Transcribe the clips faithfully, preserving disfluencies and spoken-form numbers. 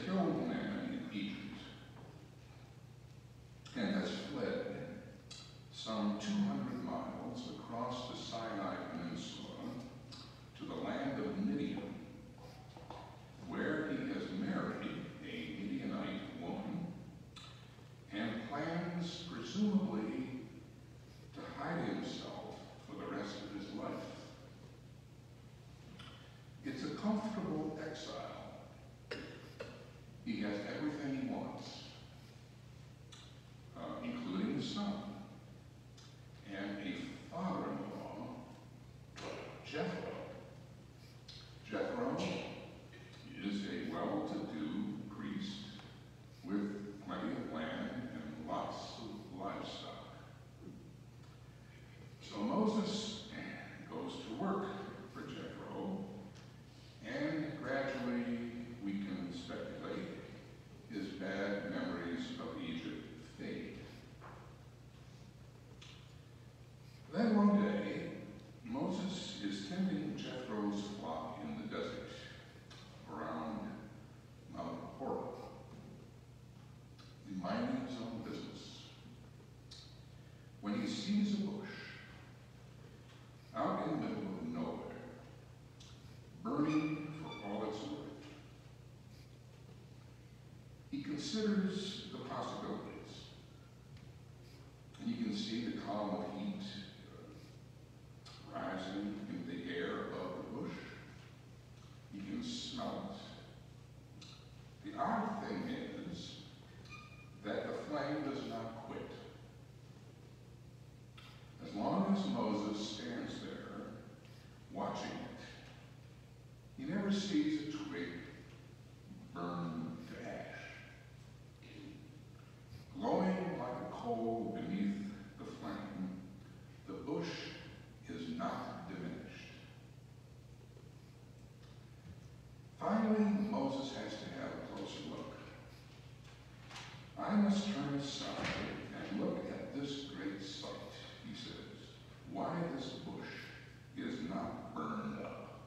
killed men in Egypt and has fled some two hundred miles across the Sinai Peninsula to the land of Midian, where he has married a Midianite woman and plans, presumably, to hide himself for the rest of his life. It's a comfortable exile. He has everything he wants, uh, including a son and a father-in-law, Jethro. Jethro is a well-to-do priest with plenty of land and lots of livestock. So Moses goes to work for Jethro, and gradually we can speculate his bad memories of Egypt fade. Then one day, Moses is tending Jethro's flock in the desert around Mount Horeb, minding his own business, when he sees a bush out in the middle of nowhere, burning for all it's worth. He considers the possibilities. And you can see the column of heat uh, rising in the air above the bush. You can smell it. The odd thing is that the flame does not quit. As long as Moses stands there watching it, he never sees a twig burn to ash. Glowing like a coal beneath the flame, the bush is not diminished. Finally, Moses has to have a closer look. I must turn aside and look at this great sight, he says. Why this bush is not burned up.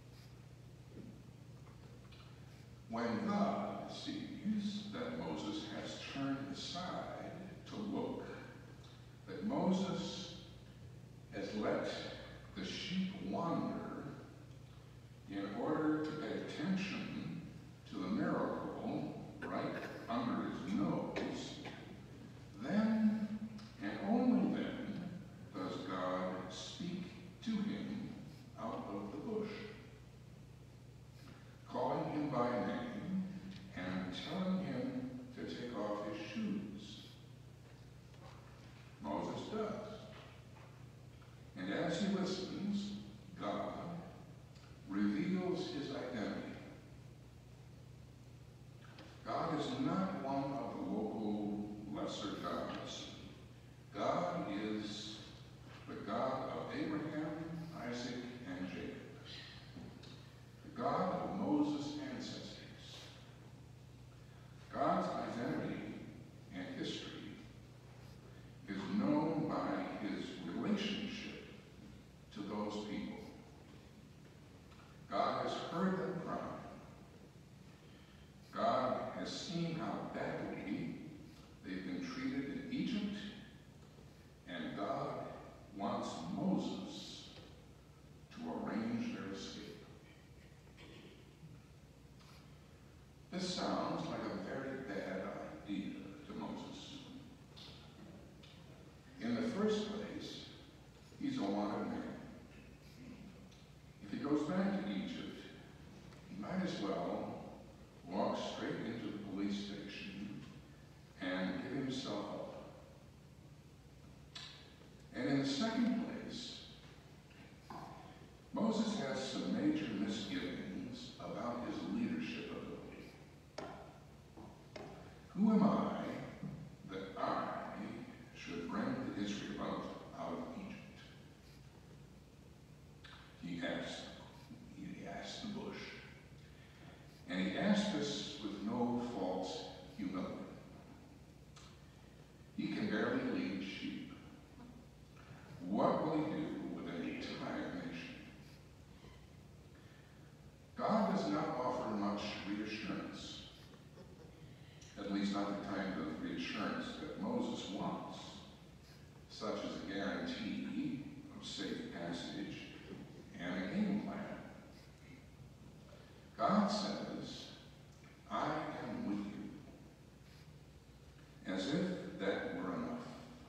When God sees that Moses has turned aside to look, that Moses has let the sheep wander in order to pay attention to the miracle right under his nose, then and only then does God speak to him out of the bush, calling him by name and telling him to take off his shoes. Moses does. And as he listens, God reveals his identity. God is not one of the local lesser gods. God is the God of Abraham, Isaac, and Jacob, the God of Moses' ancestors. God's identity and history is known by his relationship to those people. God has heard them cry. God has seen how badly they've been treated in Egypt, and God wants Moses to arrange their escape. This sounds like a very bad idea to Moses. In the first place, he's a wanted man. If he goes back to Egypt, he might as well walk straight into the police station and give himself up. And in the second place, Moses has some major misgivings about his leadership ability. Who am I that I should bring the Israelites out of Egypt? He asked, he asked the bush. And he asked this with no false humility. He can barely lead sheep. What will he do with an entire nation? God does not offer much reassurance At least not the kind of reassurance that Moses wants, such as a guarantee of safe passage and a game plan. God says, I am with you, as if that were enough.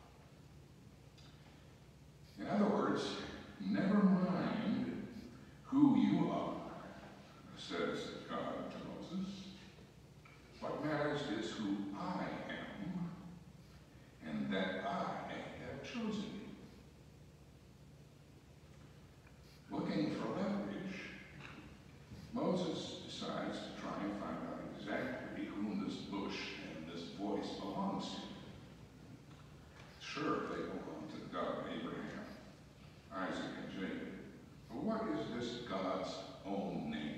In other words, never mind who you are, says God to Moses. What matters is who I am, and that I have chosen you. Looking for leverage, Moses decides to try and find out exactly whom this bush and this voice belongs to. Sure, they belong to the God of Abraham, Isaac, and Jacob. But what is this God's own name?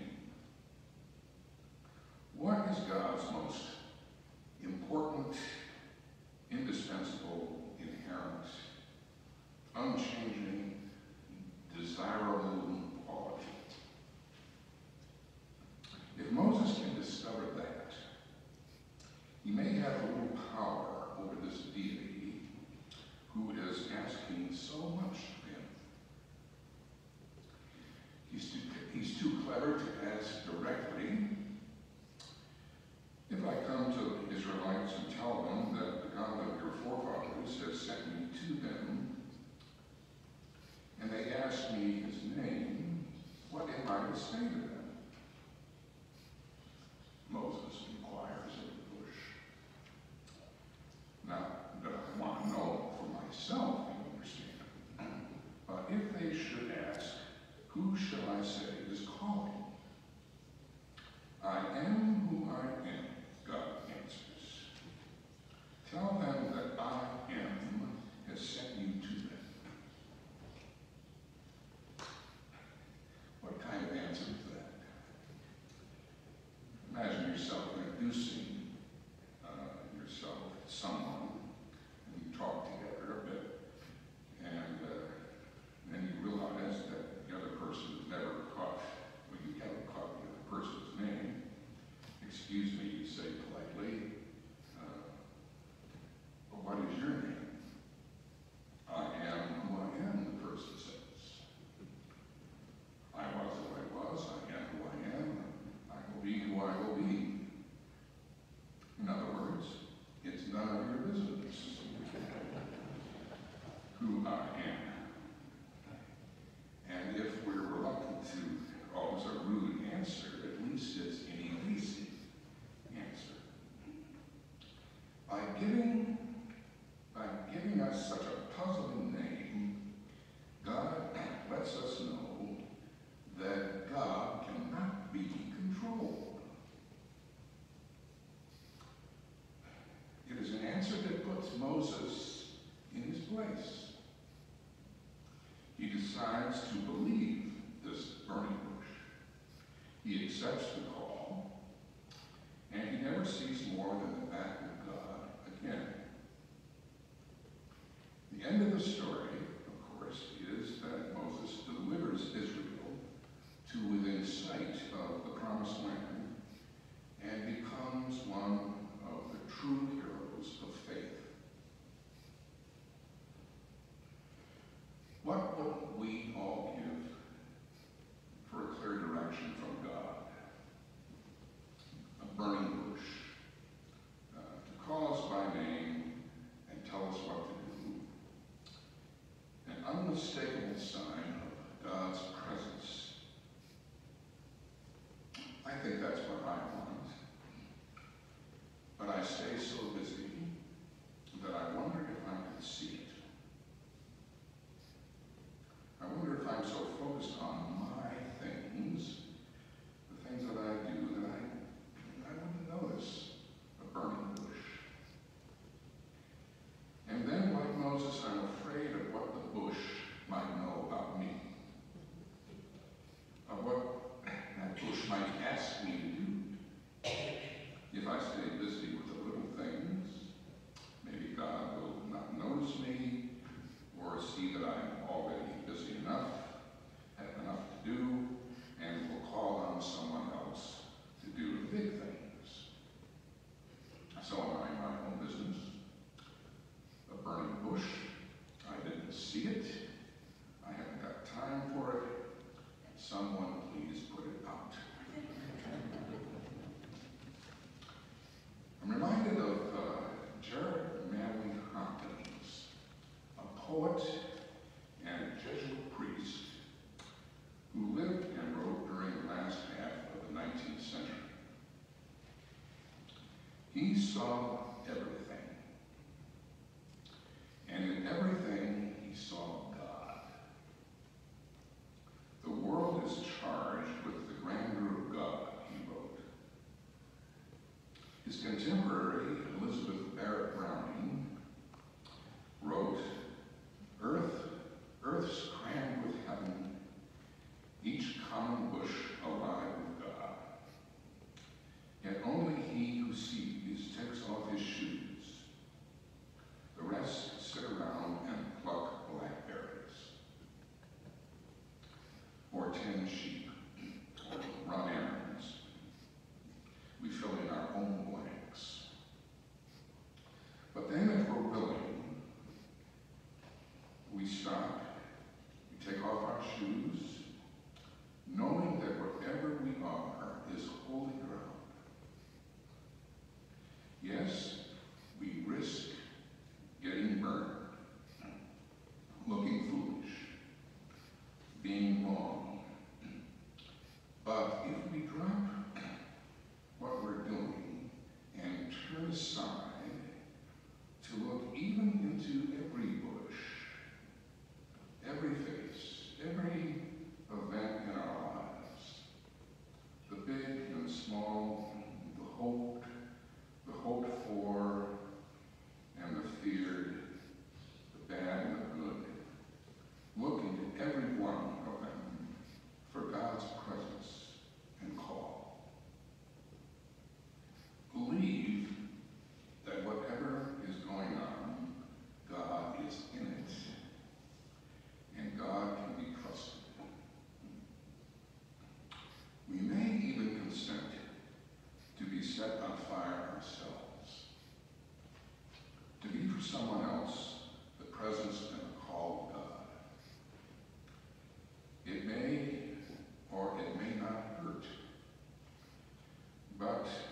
What is God's most important, indispensable, inherent, unchanging, desirable quality? If Moses can discover that, he may have a little power over this deity who is asking so much of him. He's too, he's too clever to ask directly. If I come to the Israelites and tell them that the God of your forefathers has sent me to them, and they ask me his name, what am I to say to them? Moses inquires of the bush. Now, I want to know for myself, you understand. But if they should ask, who shall I say is calling? I am who I am, God answers. Tell them that I am has sent you to them. What kind of answer is that? Imagine yourself introducing uh, yourself to someone, and you talk together a bit, and uh, then you realize that the other person has never caught, well, you haven't caught the other person's name. Excuse me, you say politely, uh, but what is your name? I am who I am, the person says. I was who I was, I am who I am, I will be who I will be. In other words, it's none of your business who I am. And if we're reluctant to always a rude answer, at least it's an evasive answer. By giving, by giving us such a puzzling name, God lets us know that God cannot be controlled. It is an answer that puts Moses in his place. He decides to believe this burning bush. He accepts the call, and he never sees more than the back of God again. The end of the story, of course, is that Moses delivers Israel to within sight of the promised land and becomes one of the true heroes of faith. What would we all give for a clear direction from God? A burning bush uh, to call us by name and tell us what to do. An unmistakable sign of God's presence. I think that's what I want. But I stay so busy that I wonder if I can see it. I wonder if I'm so focused on my things, the things that I do, that I, I wouldn't notice a burning bush. And then, like Moses, I'm afraid of what the bush might know about me, of what that bush might ask me to do He saw everything. And in everything, he saw God. The world is charged with the grandeur of God, he wrote. His contemporary, Elizabeth Barrett Browning, wrote, Earth, Earth's crammed with heaven, each common bush alive with God. Yet only he who sees takes off his shoes. The rest sit around and pluck blackberries, or tend sheep, or run errands. We fill in our own blanks. But then if we're willing, we stop, we take off our shoes, knowing that wherever we are is holy ground. Yes, we risk getting burned, looking foolish, being wrong. But if we drop what we're doing and turn aside to look even into every bush, every face, every event in our lives, the big and small, the hoped, the hoped for, and the feared, the bad and the good. Look into every one of them for God's presence and call. Believe that whatever is going on, God is in it, and God can be trusted. We may even consent to be set on fire ourselves, to be for someone else the presence and the call of God. It may or it may not hurt, but